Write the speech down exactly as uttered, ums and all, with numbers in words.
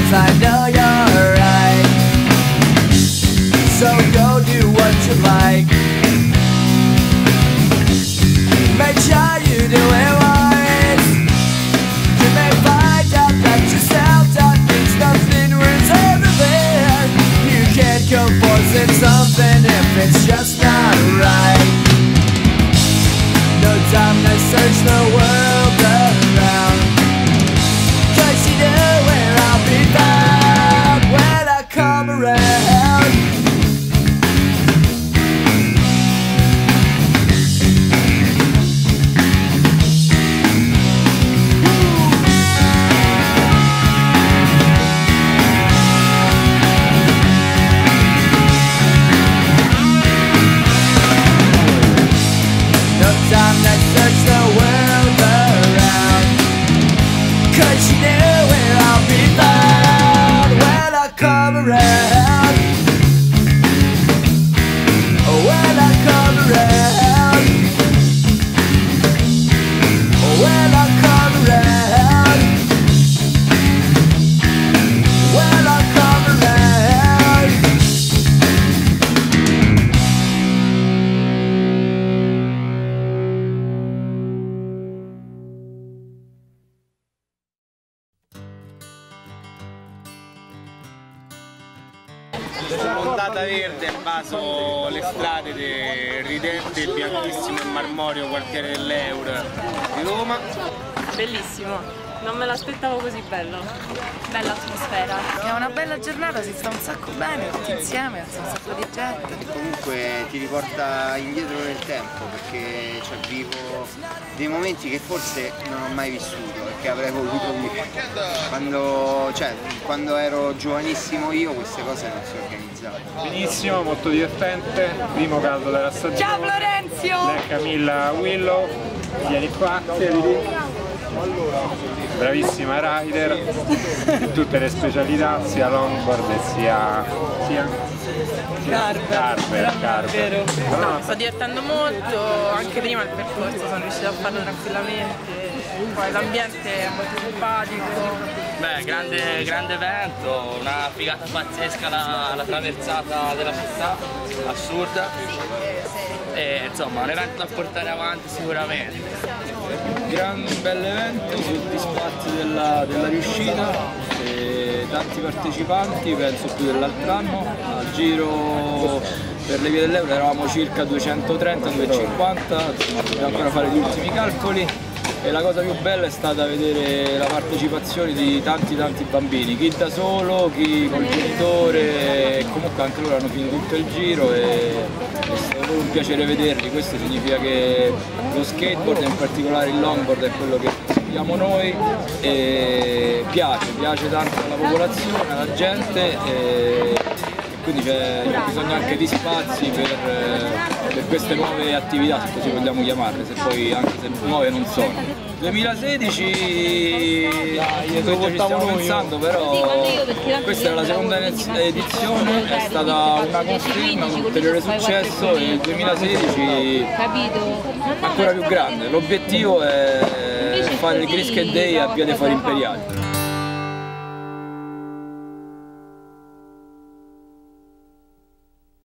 'cause I know you're right. So go do what you like. Make sure you do it wise. You may find out that yourself that means nothing worth everything. You can't go forcing something if it's just not right. No time to search the world around, 'cause you know where I'll be found when I come around. Time to search the world around, 'cause you know where I'll be found when I come around. When I come around. When I come around. When I come around. Ondata verde ha invaso le strade del ridente, bianchissimo e marmoreo quartiere dell'Eur di Roma. Bellissimo, non me l'aspettavo così bello. Bella atmosfera. È una bella giornata, si sta un sacco bene tutti insieme, c'è un sacco di gente. Comunque ti riporta indietro nel tempo, perché cioè, vivo dei momenti che forse non ho mai vissuto, perché avrei voluto vivere. Quando, cioè, quando ero giovanissimo io queste cose non si organizzavano. Benissimo, molto divertente, primo caldo della stagione. Ciao Florenzio! Lei Camilla Willow, vieni qua, siediti. Bravissima rider, in tutte le specialità, sia longboard e sia... sia... Carver, Carver. No, sto divertendo molto, anche prima il percorso sono riuscita a farlo tranquillamente, poi l'ambiente è molto simpatico. Beh, grande, grande evento, una figata pazzesca la, la traversata della città, assurda, e insomma un evento da portare avanti sicuramente. Gran bell'evento, soddisfatti della, della riuscita, e tanti partecipanti, penso più dell'altro anno. Al giro per le vie dell'Euro eravamo circa duecentotrenta duecentocinquanta, dobbiamo ancora fare gli ultimi calcoli, e la cosa più bella è stata vedere la partecipazione di tanti tanti bambini, chi da solo, chi col genitore, e comunque anche loro hanno finito tutto il giro e è stato proprio un piacere vederli. Questo significa che lo skateboard, e in particolare il longboard, è quello che seguiamo noi, e piace, piace tanto alla popolazione, alla gente, e quindi c'è bisogno anche di spazi per, per queste nuove attività, se così vogliamo chiamarle, se poi anche se nuove non sono. duemilasedici noi ci stiamo pensando, però questa è la seconda edizione, è stata una conferma, un ulteriore successo, e il duemilasedici ancora più grande. L'obiettivo è fare il Grisket Day a Via dei Fori Imperiali.